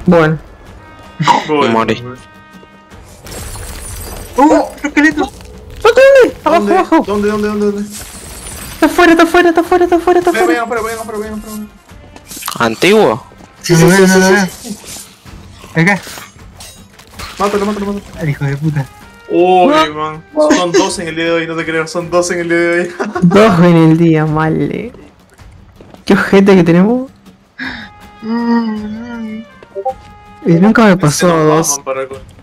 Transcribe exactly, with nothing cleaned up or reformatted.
Bueno. Bueno, Morí. pues. ¡Oh! ¡Esqueleto! ¡Abajo, ¿Dónde? abajo! ¿Dónde, dónde, dónde, dónde? ¡Está afuera, está afuera, está afuera, está afuera, está Ven, afuera! ven, afuera, ven, afuera, ven, afuera. ¿Antiguo? Sí, No sí, lo sí, veo, sí, no lo sí, veo. sí. Acá. Mátalo, mátalo, mátalo. Al hijo de puta. Uy, man. Son dos en el día de hoy, no te creo. Son dos en el día de hoy. Dos en el día, mal. eh. Qué ojete que tenemos. Y nunca me Ese pasó no dos. maman para el-